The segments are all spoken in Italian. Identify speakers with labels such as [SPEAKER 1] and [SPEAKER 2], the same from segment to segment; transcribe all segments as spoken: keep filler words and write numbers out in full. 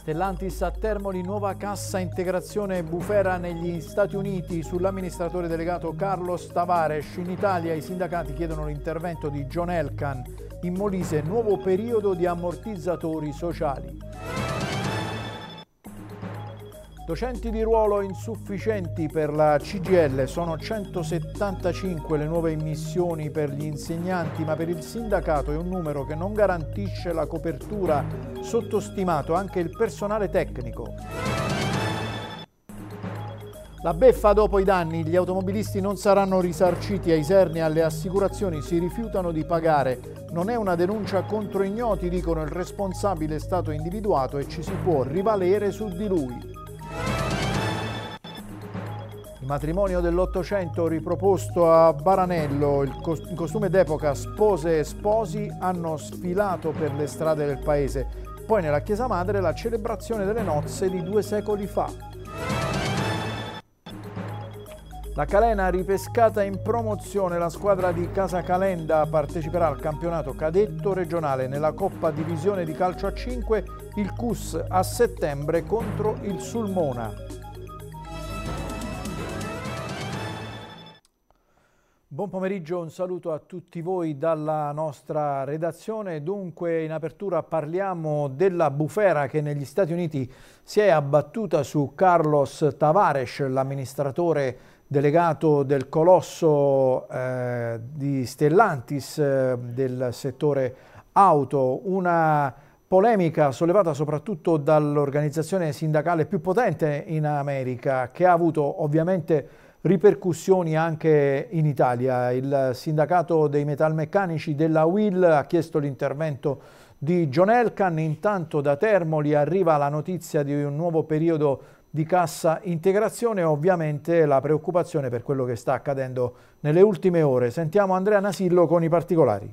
[SPEAKER 1] Stellantis a Termoli, nuova cassa integrazione bufera negli Stati Uniti. Sull'amministratore delegato Carlos Tavares. In Italia i sindacati chiedono l'intervento di John Elkann. In Molise nuovo periodo di ammortizzatori sociali. Docenti di ruolo insufficienti per la C G I L, sono centosettantacinque le nuove immissioni per gli insegnanti, ma per il sindacato è un numero che non garantisce la copertura, sottostimato anche il personale tecnico. La beffa dopo i danni, gli automobilisti non saranno risarciti, a Isernia alle assicurazioni si rifiutano di pagare. Non è una denuncia contro ignoti, dicono il responsabile è stato individuato e ci si può rivalere su di lui. Il matrimonio dell'Ottocento riproposto a Baranello, il costume d'epoca, spose e sposi hanno sfilato per le strade del paese. Poi nella chiesa madre la celebrazione delle nozze di due secoli fa. La Calena ripescata in promozione, la squadra di Casa Calenda parteciperà al campionato cadetto regionale. Nella Coppa Divisione di calcio a cinque il C U S a settembre contro il Sulmona. Buon pomeriggio, un saluto a tutti voi dalla nostra redazione. Dunque in apertura parliamo della bufera che negli Stati Uniti si è abbattuta su Carlos Tavares, l'amministratore delegato del colosso eh, di Stellantis eh, del settore auto. Una polemica sollevata soprattutto dall'organizzazione sindacale più potente in America, che ha avuto ovviamente ripercussioni anche in Italia. Il sindacato dei metalmeccanici della U I L ha chiesto l'intervento di John Elkann. Intanto da Termoli arriva la notizia di un nuovo periodo di cassa integrazione e ovviamente la preoccupazione per quello che sta accadendo nelle ultime ore. Sentiamo Andrea Nasillo con i particolari.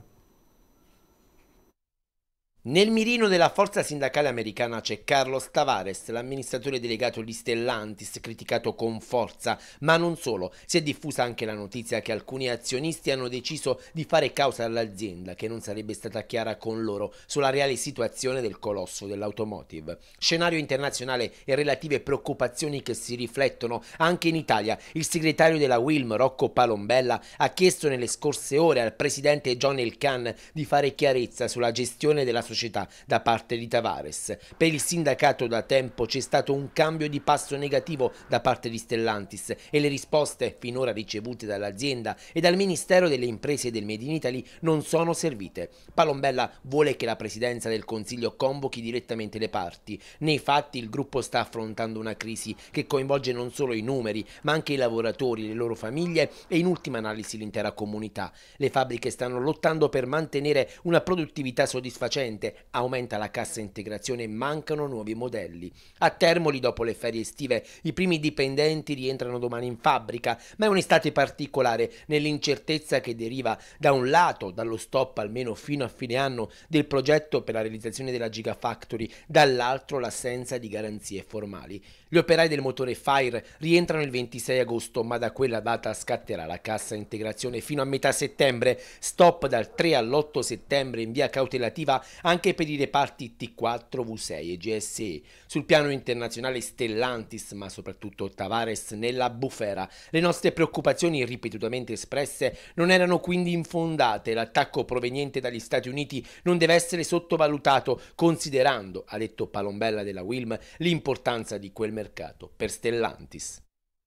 [SPEAKER 2] Nel mirino della forza sindacale americana c'è Carlos Tavares, l'amministratore delegato di Stellantis, criticato con forza, ma non solo. Si è diffusa anche la notizia che alcuni azionisti hanno deciso di fare causa all'azienda, che non sarebbe stata chiara con loro sulla reale situazione del colosso dell'automotive. Scenario internazionale e relative preoccupazioni che si riflettono anche in Italia. Il segretario della U I L M, Rocco Palombella, ha chiesto nelle scorse ore al presidente John Elkann di fare chiarezza sulla gestione della società società da parte di Tavares. Per il sindacato da tempo c'è stato un cambio di passo negativo da parte di Stellantis e le risposte finora ricevute dall'azienda e dal Ministero delle Imprese e del Made in Italy non sono servite. Palombella vuole che la presidenza del Consiglio convochi direttamente le parti. Nei fatti il gruppo sta affrontando una crisi che coinvolge non solo i numeri ma anche i lavoratori, le loro famiglie e in ultima analisi l'intera comunità. Le fabbriche stanno lottando per mantenere una produttività soddisfacente, aumenta la cassa integrazione e mancano nuovi modelli. A Termoli, dopo le ferie estive, i primi dipendenti rientrano domani in fabbrica, ma è un'estate particolare nell'incertezza che deriva da un lato dallo stop almeno fino a fine anno del progetto per la realizzazione della Gigafactory, dall'altro l'assenza di garanzie formali. Gli operai del motore Fire rientrano il ventisei agosto, ma da quella data scatterà la cassa integrazione fino a metà settembre, stop dal tre all'otto settembre in via cautelativa anche per i reparti T quattro, V sei e G S E. Sul piano internazionale Stellantis, ma soprattutto Tavares nella bufera. Le nostre preoccupazioni ripetutamente espresse non erano quindi infondate. L'attacco proveniente dagli Stati Uniti non deve essere sottovalutato, considerando, ha detto Palombella della U I L M, l'importanza di quel mercato per Stellantis.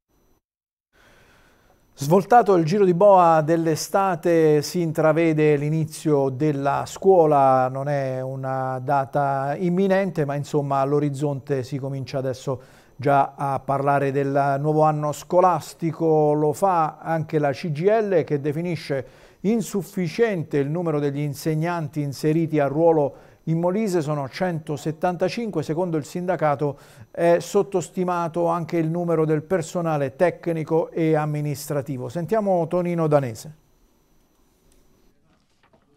[SPEAKER 1] Svoltato il giro di boa dell'estate, si intravede l'inizio della scuola. Non è una data imminente, ma insomma all'orizzonte si comincia adesso già a parlare del nuovo anno scolastico. Lo fa anche la C G I L, che definisce insufficiente il numero degli insegnanti inseriti a ruolo in Molise. Sono centosettantacinque, secondo il sindacato è sottostimato anche il numero del personale tecnico e amministrativo. Sentiamo Tonino Danese.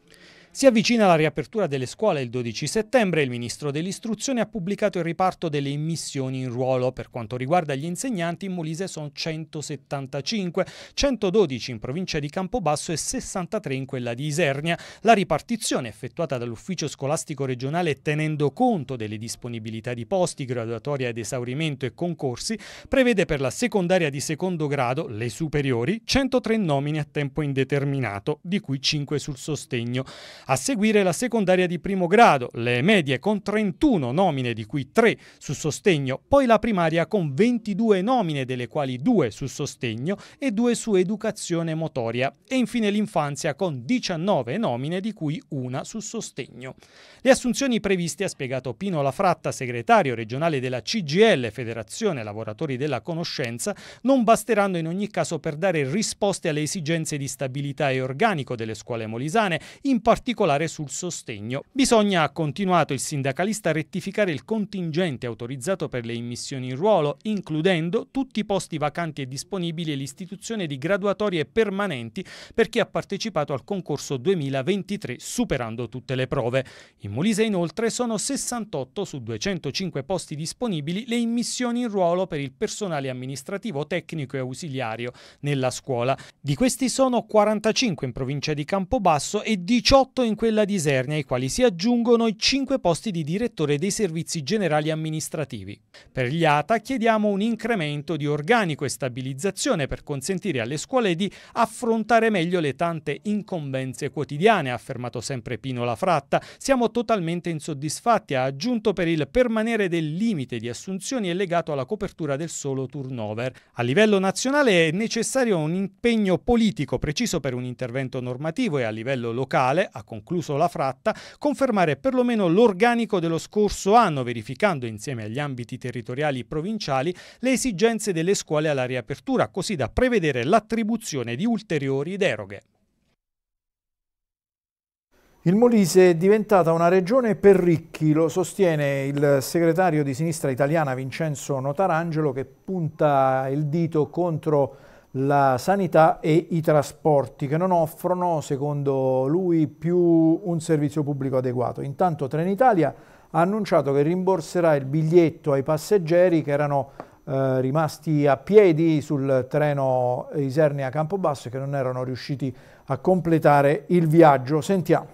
[SPEAKER 3] Si avvicina la riapertura delle scuole il dodici settembre e il ministro dell'istruzione ha pubblicato il riparto delle immissioni in ruolo. Per quanto riguarda gli insegnanti, in Molise sono centosettantacinque, centododici in provincia di Campobasso e sessantatré in quella di Isernia. La ripartizione effettuata dall'ufficio scolastico regionale, tenendo conto delle disponibilità di posti, graduatoria ad esaurimento e concorsi, prevede per la secondaria di secondo grado, le superiori, centotré nomine a tempo indeterminato, di cui cinque sul sostegno. A seguire la secondaria di primo grado, le medie con trentuno nomine di cui tre su sostegno, poi la primaria con ventidue nomine delle quali due su sostegno e due su educazione motoria e infine l'infanzia con diciannove nomine di cui una su sostegno. Le assunzioni previste, ha spiegato Pino Lafratta, segretario regionale della C G I L, Federazione Lavoratori della Conoscenza, non basteranno in ogni caso per dare risposte alle esigenze di stabilità e organico delle scuole molisane, in particolare sul sostegno. Bisogna, ha continuato il sindacalista, rettificare il contingente autorizzato per le immissioni in ruolo, includendo tutti i posti vacanti e disponibili e l'istituzione di graduatorie permanenti per chi ha partecipato al concorso duemilaventitré superando tutte le prove. In Molise inoltre sono sessantotto su duecentocinque posti disponibili le immissioni in ruolo per il personale amministrativo, tecnico e ausiliario nella scuola. Di questi sono quarantacinque in provincia di Campobasso e diciotto in quella di Isernia, ai quali si aggiungono i cinque posti di direttore dei servizi generali amministrativi. Per gli A T A chiediamo un incremento di organico e stabilizzazione per consentire alle scuole di affrontare meglio le tante incombenze quotidiane, ha affermato sempre Pino Lafratta. Siamo totalmente insoddisfatti, ha aggiunto. Per il permanere del limite di assunzioni è legato alla copertura del solo turnover. A livello nazionale è necessario un impegno politico preciso per un intervento normativo e a livello locale, ha concluso Lafratta, confermare perlomeno l'organico dello scorso anno, verificando insieme agli ambiti territoriali provinciali le esigenze delle scuole alla riapertura, così da prevedere l'attribuzione di ulteriori deroghe.
[SPEAKER 1] Il Molise è diventata una regione per ricchi, lo sostiene il segretario di Sinistra Italiana Vincenzo Notarangelo, che punta il dito contro la sanità e i trasporti che non offrono, secondo lui, più un servizio pubblico adeguato. Intanto Trenitalia ha annunciato che rimborserà il biglietto ai passeggeri che erano eh, rimasti a piedi sul treno Isernia-Campobasso e che non erano riusciti a completare il viaggio. Sentiamo.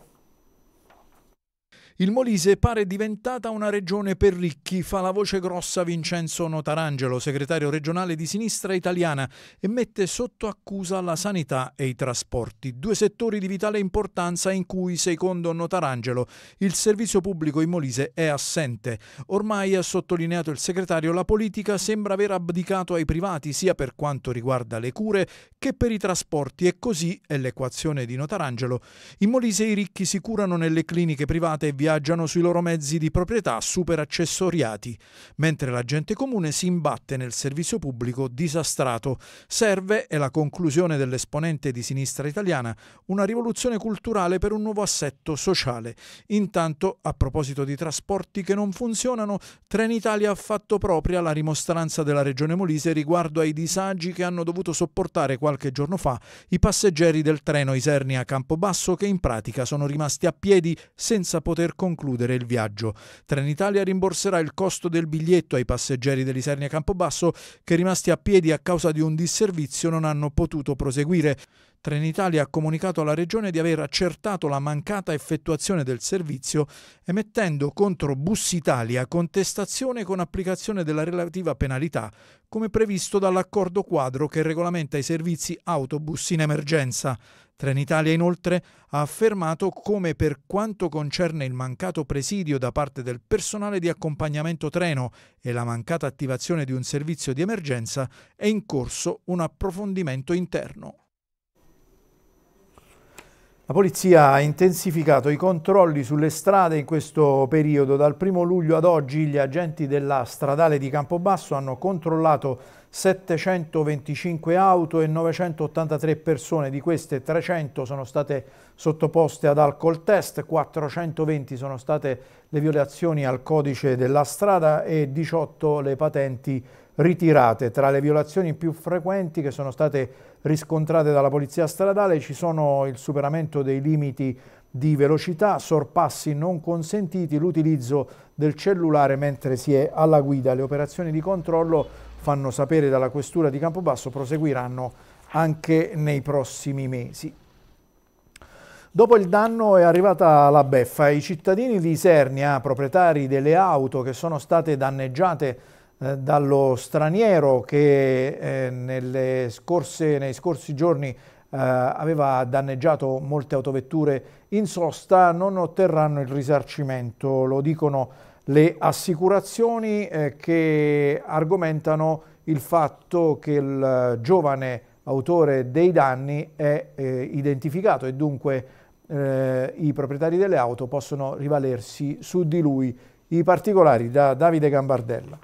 [SPEAKER 1] Il Molise pare diventata una regione per ricchi, fa la voce grossa Vincenzo Notarangelo, segretario regionale di Sinistra Italiana, e mette sotto accusa la sanità e i trasporti, due settori di vitale importanza in cui, secondo Notarangelo, il servizio pubblico in Molise è assente. Ormai, ha sottolineato il segretario, la politica sembra aver abdicato ai privati sia per quanto riguarda le cure che per i trasporti, e così è l'equazione di Notarangelo. In Molise i ricchi si curano nelle cliniche private e viaggiano sui loro mezzi di proprietà super accessoriati, mentre la gente comune si imbatte nel servizio pubblico disastrato. Serve, è la conclusione dell'esponente di Sinistra Italiana, una rivoluzione culturale per un nuovo assetto sociale. Intanto, a proposito di trasporti che non funzionano, Trenitalia ha fatto propria la rimostranza della Regione Molise riguardo ai disagi che hanno dovuto sopportare qualche giorno fa i passeggeri del treno Isernia-Campobasso, che in pratica sono rimasti a piedi senza poter concludere il viaggio. Trenitalia rimborserà il costo del biglietto ai passeggeri dell'Isernia-Campobasso che, rimasti a piedi a causa di un disservizio, non hanno potuto proseguire. Trenitalia ha comunicato alla Regione di aver accertato la mancata effettuazione del servizio, emettendo contro Bussitalia contestazione con applicazione della relativa penalità, come previsto dall'accordo quadro che regolamenta i servizi autobus in emergenza. Trenitalia inoltre ha affermato come, per quanto concerne il mancato presidio da parte del personale di accompagnamento treno e la mancata attivazione di un servizio di emergenza, è in corso un approfondimento interno. La polizia ha intensificato i controlli sulle strade in questo periodo. Dal primo luglio ad oggi gli agenti della stradale di Campobasso hanno controllato settecentoventicinque auto e novecentottantatré persone. Di queste trecento sono state sottoposte ad alcol test, quattrocentoventi sono state le violazioni al codice della strada e diciotto le patenti ritirate. Tra le violazioni più frequenti che sono state riscontrate dalla polizia stradale ci sono il superamento dei limiti di velocità, sorpassi non consentiti, l'utilizzo del cellulare mentre si è alla guida. Le operazioni di controllo, fanno sapere dalla Questura di Campobasso, proseguiranno anche nei prossimi mesi. Dopo il danno è arrivata la beffa. I cittadini di Isernia, proprietari delle auto che sono state danneggiate eh, dallo straniero che eh, nelle scorse, nei scorsi giorni eh, aveva danneggiato molte autovetture in sosta, non otterranno il risarcimento. Lo dicono le assicurazioni eh, che argomentano il fatto che il giovane autore dei danni è eh, identificato e dunque eh, i proprietari delle auto possono rivalersi su di lui. I particolari da Davide Gambardella.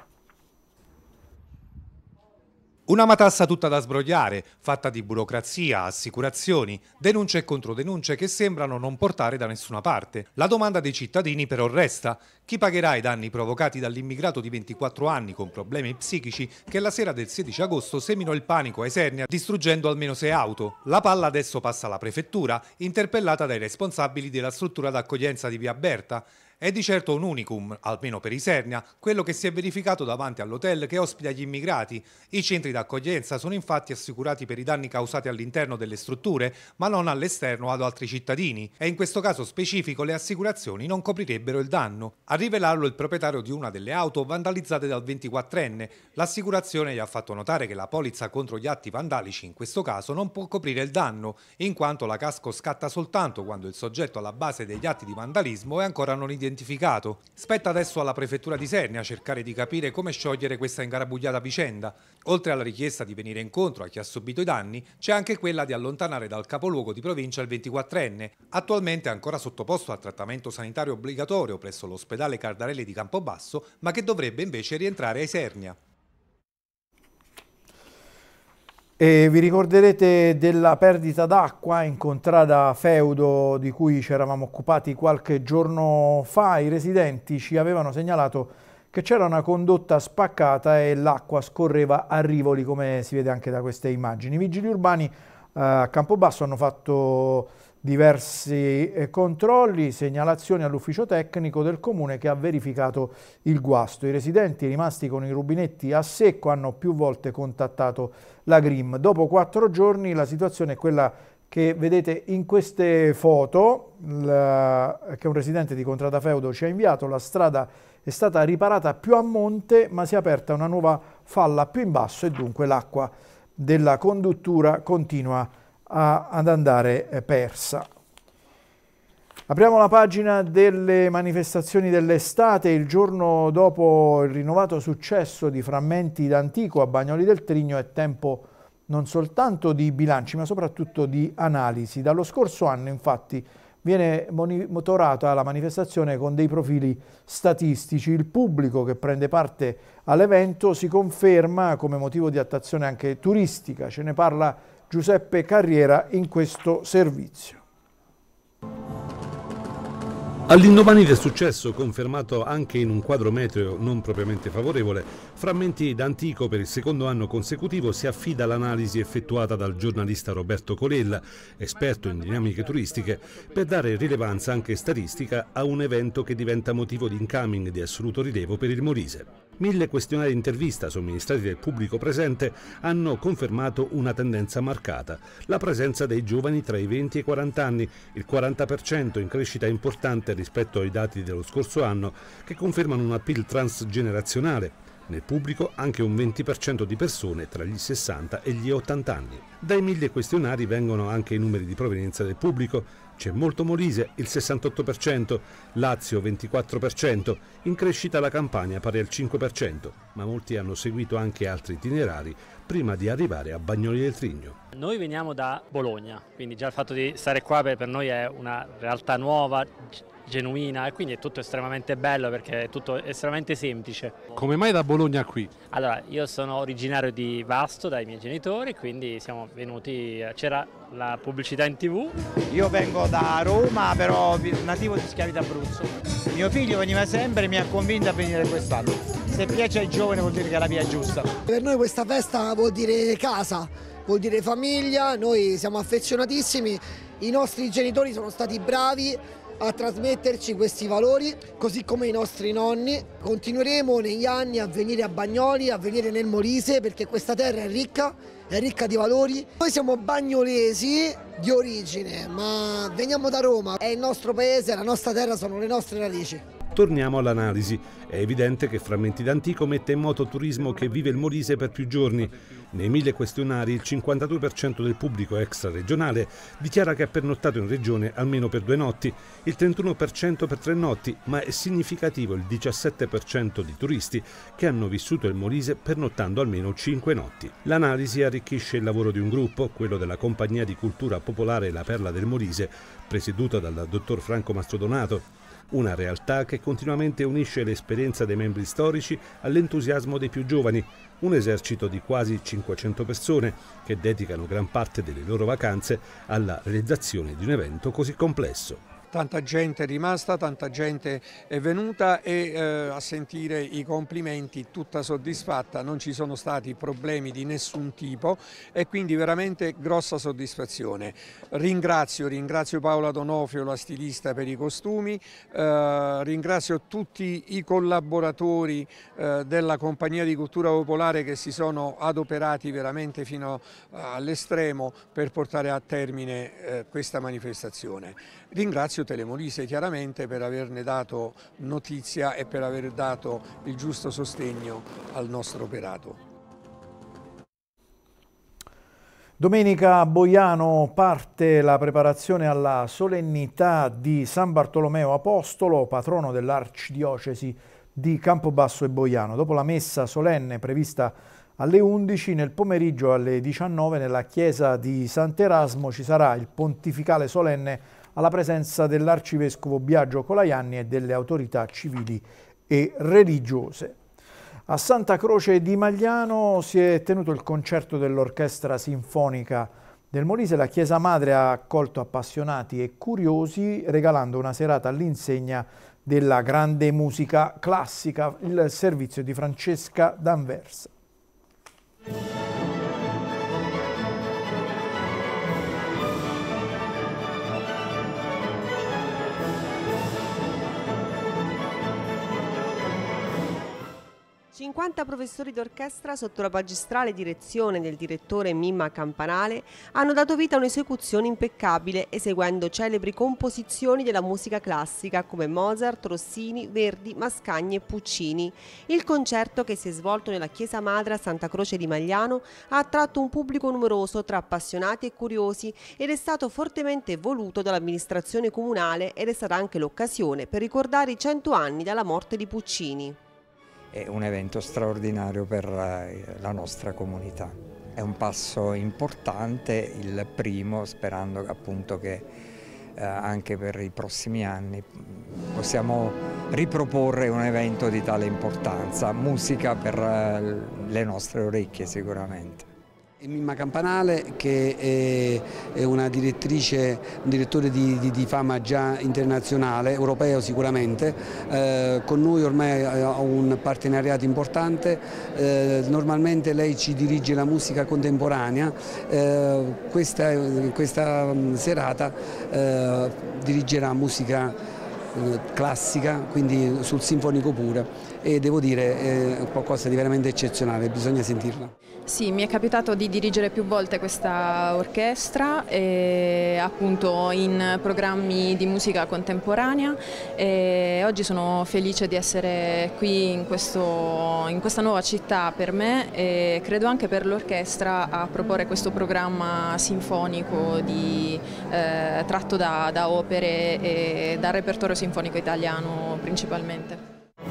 [SPEAKER 4] Una matassa tutta da sbrogliare, fatta di burocrazia, assicurazioni, denunce e controdenunce che sembrano non portare da nessuna parte. La domanda dei cittadini però resta: chi pagherà i danni provocati dall'immigrato di ventiquattro anni con problemi psichici che la sera del sedici agosto seminò il panico a Isernia distruggendo almeno sei auto? La palla adesso passa alla prefettura, interpellata dai responsabili della struttura d'accoglienza di Via Berta. È di certo un unicum, almeno per Isernia, quello che si è verificato davanti all'hotel che ospita gli immigrati. I centri d'accoglienza sono infatti assicurati per i danni causati all'interno delle strutture, ma non all'esterno ad altri cittadini, e in questo caso specifico le assicurazioni non coprirebbero il danno. A rivelarlo il proprietario di una delle auto vandalizzate dal ventiquattrenne. L'assicurazione gli ha fatto notare che la polizza contro gli atti vandalici in questo caso non può coprire il danno, in quanto la casco scatta soltanto quando il soggetto alla base degli atti di vandalismo è ancora non identificato. Identificato. Spetta adesso alla prefettura di Isernia cercare di capire come sciogliere questa ingarabugliata vicenda. Oltre alla richiesta di venire incontro a chi ha subito i danni, c'è anche quella di allontanare dal capoluogo di provincia il ventiquattrenne, attualmente ancora sottoposto a trattamento sanitario obbligatorio presso l'ospedale Cardarelli di Campobasso, ma che dovrebbe invece rientrare a Isernia.
[SPEAKER 1] E vi ricorderete della perdita d'acqua in contrada Feudo di cui ci eravamo occupati qualche giorno fa. I residenti ci avevano segnalato che c'era una condotta spaccata e l'acqua scorreva a rivoli, come si vede anche da queste immagini. I vigili urbani eh, a Campobasso hanno fatto diversi eh, controlli, segnalazioni all'ufficio tecnico del comune che ha verificato il guasto. I residenti rimasti con i rubinetti a secco hanno più volte contattato la Grim. Dopo quattro giorni la situazione è quella che vedete in queste foto, la, che un residente di Contrada Feudo ci ha inviato. La strada è stata riparata più a monte, ma si è aperta una nuova falla più in basso e dunque l'acqua della conduttura continua a, ad andare persa. Apriamo la pagina delle manifestazioni dell'estate. Il giorno dopo il rinnovato successo di Frammenti d'Antico a Bagnoli del Trigno è tempo non soltanto di bilanci ma soprattutto di analisi. Dallo scorso anno infatti viene monitorata la manifestazione con dei profili statistici. Il pubblico che prende parte all'evento si conferma come motivo di attrazione anche turistica. Ce ne parla Giuseppe Carriera in questo servizio.
[SPEAKER 5] All'indomani del successo, confermato anche in un quadro meteo non propriamente favorevole, Frammenti d'Antico per il secondo anno consecutivo si affida all'analisi effettuata dal giornalista Roberto Colella, esperto in dinamiche turistiche, per dare rilevanza anche statistica a un evento che diventa motivo di incoming di assoluto rilievo per il Molise. Mille questionari di intervista somministrati dal pubblico presente hanno confermato una tendenza marcata, la presenza dei giovani tra i venti e i quaranta anni, il quaranta per cento in crescita importante rispetto ai dati dello scorso anno, che confermano un appeal transgenerazionale. Nel pubblico anche un venti per cento di persone tra gli sessanta e gli ottanta anni. Dai mille questionari vengono anche i numeri di provenienza del pubblico. C'è molto Molise, il sessantotto per cento, Lazio ventiquattro per cento, in crescita la Campania pari al cinque per cento, ma molti hanno seguito anche altri itinerari prima di arrivare a Bagnoli del Trigno.
[SPEAKER 6] Noi veniamo da Bologna, quindi già il fatto di stare qua per noi è una realtà nuova, genuina, e quindi è tutto estremamente bello perché è tutto estremamente semplice.
[SPEAKER 7] Come mai da Bologna qui?
[SPEAKER 6] Allora, io sono originario di Vasto dai miei genitori, quindi siamo venuti, c'era la pubblicità in tv.
[SPEAKER 8] Io vengo da Roma, però nativo di Schiavi d'Abruzzo. Mio figlio veniva sempre e mi ha convinto a venire quest'anno. Se piace ai giovani vuol dire che è la via giusta.
[SPEAKER 9] Per noi questa festa vuol dire casa, vuol dire famiglia, noi siamo affezionatissimi
[SPEAKER 7] I nostri genitori sono stati bravi a trasmetterci questi valori, così come i nostri nonni. Continueremo negli anni a venire a Bagnoli, a venire nel Molise, perché questa terra è ricca, è ricca di valori. Noi siamo bagnolesi di origine, ma veniamo da Roma, è il nostro paese, la nostra terra, sono le nostre radici.
[SPEAKER 5] Torniamo all'analisi. È evidente che Frammenti d'Antico mette in moto turismo che vive il Molise per più giorni. Nei mille questionari il cinquantadue per cento del pubblico extraregionale dichiara che ha pernottato in regione almeno per due notti, il trentuno per cento per tre notti, ma è significativo il diciassette per cento di turisti che hanno vissuto il Molise pernottando almeno cinque notti. L'analisi arricchisce il lavoro di un gruppo, quello della Compagnia di Cultura Popolare La Perla del Molise, presieduta dal dottor Franco Mastrodonato. Una realtà che continuamente unisce l'esperienza dei membri storici all'entusiasmo dei più giovani, un esercito di quasi cinquecento persone che dedicano gran parte delle loro vacanze alla realizzazione di un evento così complesso.
[SPEAKER 9] Tanta gente è rimasta, tanta gente è venuta e eh, a sentire i complimenti tutta soddisfatta, non ci sono stati problemi di nessun tipo e quindi veramente grossa soddisfazione. Ringrazio, ringrazio Paola Donofrio, la stilista, per i costumi, eh, ringrazio tutti i collaboratori eh, della Compagnia di Cultura Popolare che si sono adoperati veramente fino all'estremo per portare a termine eh, questa manifestazione. Ringrazio Telemolise chiaramente per averne dato notizia e per aver dato il giusto sostegno al nostro operato.
[SPEAKER 1] Domenica a Boiano parte la preparazione alla solennità di San Bartolomeo Apostolo, patrono dell'arcidiocesi di Campobasso e Boiano. Dopo la messa solenne prevista alle undici, nel pomeriggio alle diciannove nella chiesa di Sant'Erasmo ci sarà il pontificale solenne alla presenza dell'arcivescovo Biagio Colaianni e delle autorità civili e religiose. A Santa Croce di Magliano si è tenuto il concerto dell'Orchestra Sinfonica del Molise. La Chiesa Madre ha accolto appassionati e curiosi regalando una serata all'insegna della grande musica classica, il servizio di Francesca D'Anversa.
[SPEAKER 10] cinquanta professori d'orchestra sotto la magistrale direzione del direttore Mimma Campanale hanno dato vita a un'esecuzione impeccabile eseguendo celebri composizioni della musica classica come Mozart, Rossini, Verdi, Mascagni e Puccini. Il concerto, che si è svolto nella Chiesa Madre a Santa Croce di Magliano, ha attratto un pubblico numeroso tra appassionati e curiosi ed è stato fortemente voluto dall'amministrazione comunale ed è stata anche l'occasione per ricordare i cento anni dalla morte di Puccini.
[SPEAKER 11] È un evento straordinario per la nostra comunità. È un passo importante, il primo, sperando appunto che eh, anche per i prossimi anni possiamo riproporre un evento di tale importanza. Musica per eh, le nostre orecchie sicuramente.
[SPEAKER 12] Mimma Campanale, che è una direttrice, un direttore di, di, di fama già internazionale, europeo sicuramente, eh, con noi ormai ha un partenariato importante, eh, normalmente lei ci dirige la musica contemporanea, eh, questa, questa serata eh, dirigerà musica classica, quindi sul sinfonico pure, e devo dire è qualcosa di veramente eccezionale, bisogna sentirla.
[SPEAKER 13] Sì, mi è capitato di dirigere più volte questa orchestra, e appunto in programmi di musica contemporanea, e oggi sono felice di essere qui in, questo, in questa nuova città per me e credo anche per l'orchestra a proporre questo programma sinfonico di, eh, tratto da, da opere e dal repertorio sinfonico italiano principalmente.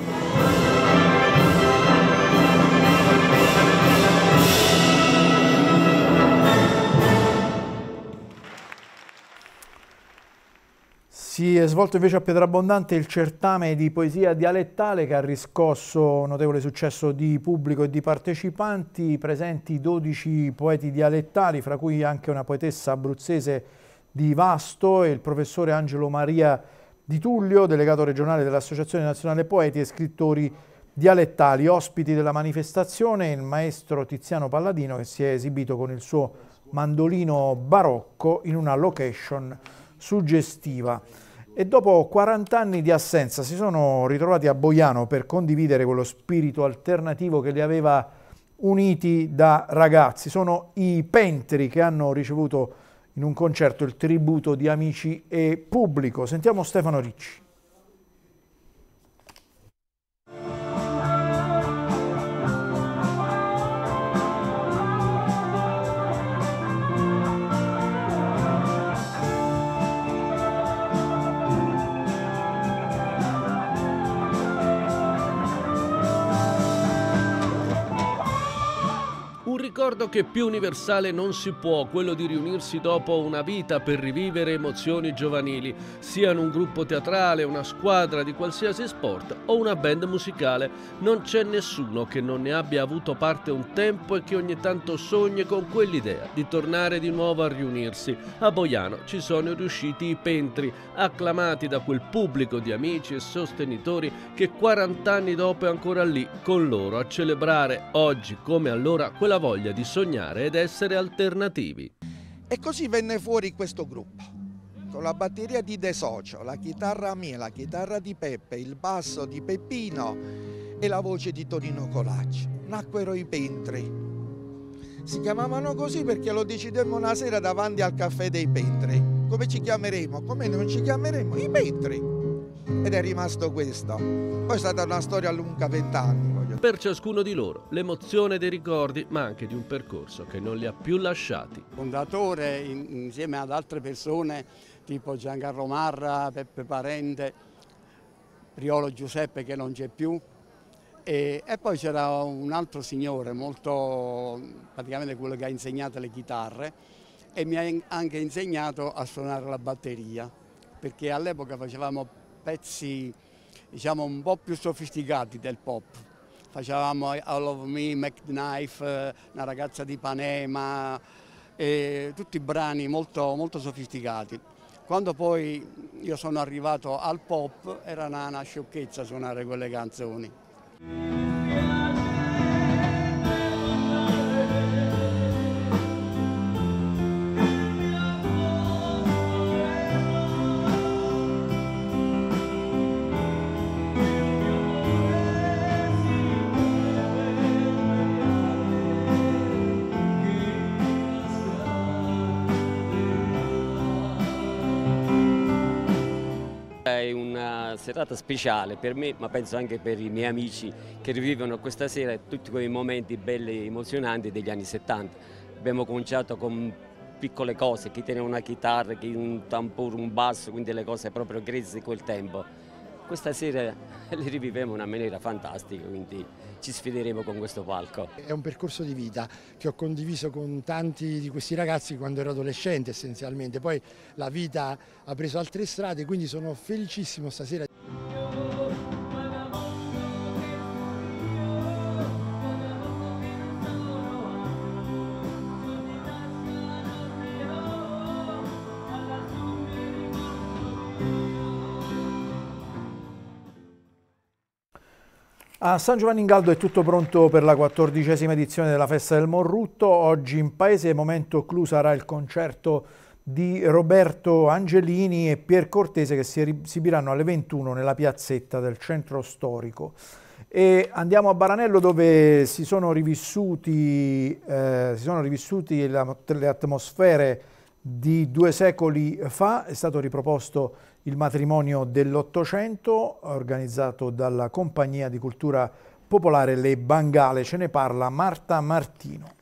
[SPEAKER 1] Si è svolto invece a Pietrabondante il certame di poesia dialettale che ha riscosso notevole successo di pubblico e di partecipanti, presenti dodici poeti dialettali, fra cui anche una poetessa abruzzese di Vasto e il professore Angelo Maria Di Tullio, delegato regionale dell'Associazione Nazionale Poeti e Scrittori Dialettali. Ospiti della manifestazione il maestro Tiziano Palladino, che si è esibito con il suo mandolino barocco in una location suggestiva. E dopo quaranta anni di assenza si sono ritrovati a Boiano per condividere quello spirito alternativo che li aveva uniti da ragazzi. Sono i Pentri che hanno ricevuto in un concerto il tributo di amici e pubblico. Sentiamo Stefano Ricci.
[SPEAKER 14] Un ricordo che più universale non si può, quello di riunirsi dopo una vita per rivivere emozioni giovanili, siano un gruppo teatrale, una squadra di qualsiasi sport o una band musicale. Non c'è nessuno che non ne abbia avuto parte un tempo e che ogni tanto sogni con quell'idea di tornare di nuovo a riunirsi. A Boiano ci sono riusciti i Pentri, acclamati da quel pubblico di amici e sostenitori che quaranta anni dopo è ancora lì con loro a celebrare oggi come allora quella voglia di sognare ed essere alternativi.
[SPEAKER 15] E così venne fuori questo gruppo, con la batteria di De Socio, la chitarra mia, la chitarra di Peppe, il basso di Peppino e la voce di Tonino Colacci. Nacquero i Pentri. Si chiamavano così perché lo decidemmo una sera davanti al caffè dei Pentri. Come ci chiameremo? Come non ci chiameremo? I Pentri. Ed è rimasto questo. Poi è stata una storia lunga, vent'anni.
[SPEAKER 14] Per ciascuno di loro l'emozione dei ricordi, ma anche di un percorso che non li ha più lasciati.
[SPEAKER 16] Fondatore in, insieme ad altre persone tipo Giancarlo Marra, Peppe Parente, Priolo Giuseppe che non c'è più e, e poi c'era un altro signore molto, praticamente quello che ha insegnato le chitarre e mi ha anche insegnato a suonare la batteria, perché all'epoca facevamo pezzi diciamo un po' più sofisticati del pop. Facevamo All of Me, McKnife, Una ragazza di Ipanema, e tutti brani molto, molto sofisticati. Quando poi io sono arrivato al pop era una, una sciocchezza suonare quelle canzoni.
[SPEAKER 17] È una serata speciale per me, ma penso anche per i miei amici che rivivono questa sera tutti quei momenti belli e emozionanti degli anni settanta. Abbiamo cominciato con piccole cose, chi teneva una chitarra, chi un tamburo, un basso, quindi le cose proprio grezze di quel tempo. Questa sera le riviviamo in una maniera fantastica, quindi ci sfideremo con questo palco.
[SPEAKER 18] È un percorso di vita che ho condiviso con tanti di questi ragazzi quando ero adolescente essenzialmente, poi la vita ha preso altre strade, quindi sono felicissimo stasera.
[SPEAKER 1] A San Giovanni in Galdo è tutto pronto per la quattordicesima edizione della Festa del Morrutto. Oggi in paese momento clou sarà il concerto di Roberto Angelini e Pier Cortese che si esibiranno alle ventuno nella piazzetta del centro storico. E andiamo a Baranello dove si sono rivissuti, eh, si sono rivissuti la, le atmosfere di due secoli fa. È stato riproposto il matrimonio dell'Ottocento organizzato dalla Compagnia di Cultura Popolare Le Bangale. Ce ne parla Marta Martino.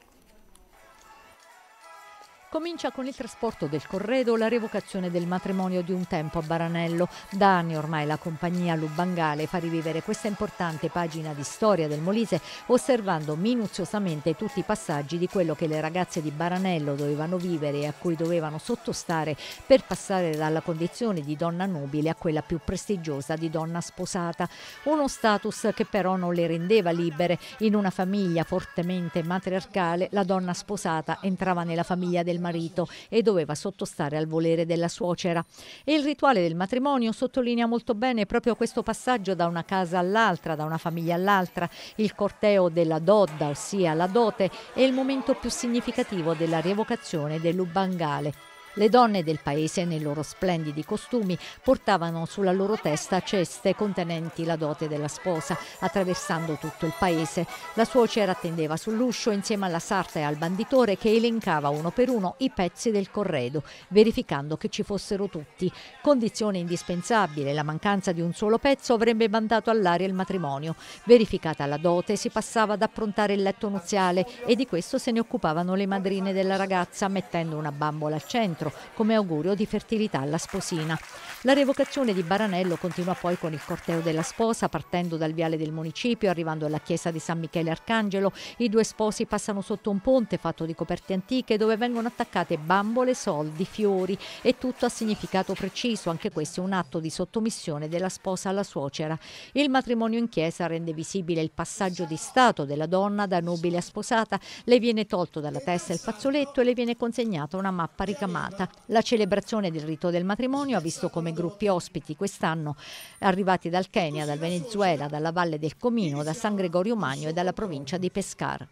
[SPEAKER 19] Comincia con il trasporto del corredo la rievocazione del matrimonio di un tempo a Baranello. Da anni ormai la compagnia Lubangale fa rivivere questa importante pagina di storia del Molise, osservando minuziosamente tutti i passaggi di quello che le ragazze di Baranello dovevano vivere e a cui dovevano sottostare per passare dalla condizione di donna nobile a quella più prestigiosa di donna sposata. Uno status che però non le rendeva libere. In una famiglia fortemente matriarcale, la donna sposata entrava nella famiglia del marito e doveva sottostare al volere della suocera. E il rituale del matrimonio sottolinea molto bene proprio questo passaggio da una casa all'altra, da una famiglia all'altra. Il corteo della dodda, ossia la dote, è il momento più significativo della rievocazione dell'Ubbangale. Le donne del paese, nei loro splendidi costumi, portavano sulla loro testa ceste contenenti la dote della sposa, attraversando tutto il paese. La suocera attendeva sull'uscio insieme alla sarta e al banditore che elencava uno per uno i pezzi del corredo, verificando che ci fossero tutti. Condizione indispensabile, la mancanza di un solo pezzo avrebbe mandato all'aria il matrimonio. Verificata la dote, si passava ad approntare il letto nuziale e di questo se ne occupavano le madrine della ragazza, mettendo una bambola al centro come augurio di fertilità alla sposina. La rievocazione di Baranello continua poi con il corteo della sposa, partendo dal viale del municipio, arrivando alla chiesa di San Michele Arcangelo. I due sposi passano sotto un ponte fatto di coperte antiche dove vengono attaccate bambole, soldi, fiori e tutto ha significato preciso, anche questo è un atto di sottomissione della sposa alla suocera. Il matrimonio in chiesa rende visibile il passaggio di stato della donna da nobile a sposata, le viene tolto dalla testa il fazzoletto e le viene consegnata una mappa ricamata. La celebrazione del rito del matrimonio ha visto come gruppi ospiti quest'anno arrivati dal Kenya, dal Venezuela, dalla Valle del Comino, da San Gregorio Magno e dalla provincia di Pescara.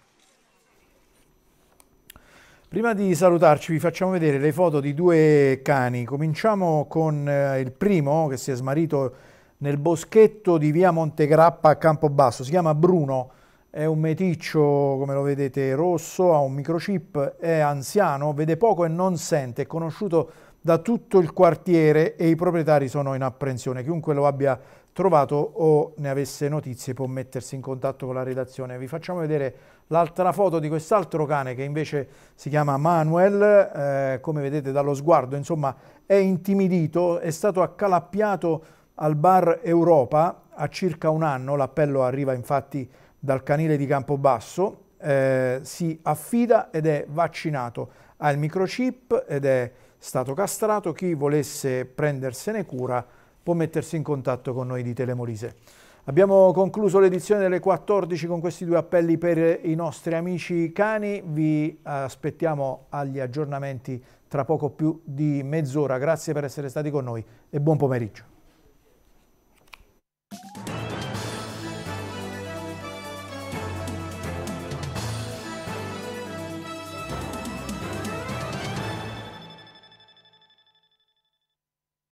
[SPEAKER 1] Prima di salutarci vi facciamo vedere le foto di due cani. Cominciamo con eh, il primo che si è smarrito nel boschetto di via Montegrappa a Campobasso. Si chiama Bruno. È un meticcio, come lo vedete, rosso, ha un microchip, è anziano, vede poco e non sente, è conosciuto da tutto il quartiere e i proprietari sono in apprensione. Chiunque lo abbia trovato o ne avesse notizie può mettersi in contatto con la redazione. Vi facciamo vedere l'altra foto di quest'altro cane che invece si chiama Manuel, eh, come vedete dallo sguardo, insomma, è intimidito, è stato accalappiato al bar Europa a circa un anno, l'appello arriva infatti dal canile di Campobasso, eh, si affida ed è vaccinato, ha il microchip ed è stato castrato. Chi volesse prendersene cura può mettersi in contatto con noi di Telemolise. Abbiamo concluso l'edizione delle quattordici con questi due appelli per i nostri amici cani. Vi aspettiamo agli aggiornamenti tra poco più di mezz'ora. Grazie per essere stati con noi e buon pomeriggio.